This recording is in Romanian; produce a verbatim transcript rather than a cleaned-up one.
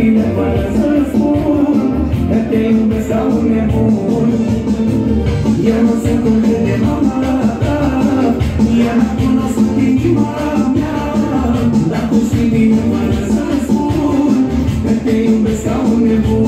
bine fără să spun că te iubesc ca un nebun. Eu nu sunt un cât de mama ta, ea n-a cunoscut inima mea, dar tu știi bine fără să spun că te iubesc ca un nebun.